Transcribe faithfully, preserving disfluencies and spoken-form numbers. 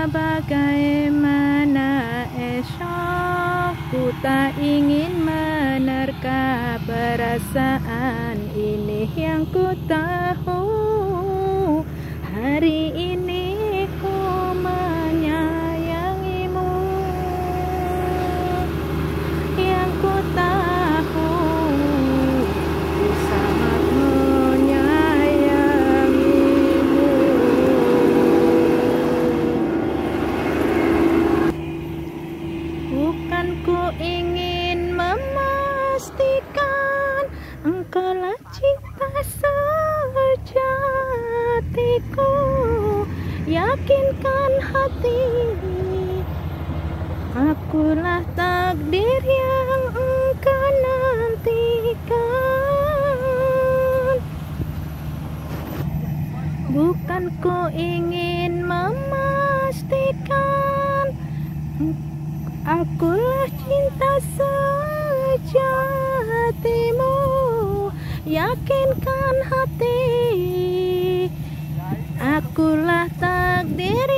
Entah bagaimana esok, ku tak ingin menerka perasaan ini yang ku tahu. Hari ini ku menyayangimu, yang ku tahu ku sangat menyayangimu. Bukan ku ingin memastikan engkaulah cinta sejatiku, yakinkan hati akulah takdir yang engkau nantikan. Bukan ku ingin memastikan akulah cinta sejatimu, yakinkan hati akulah takdir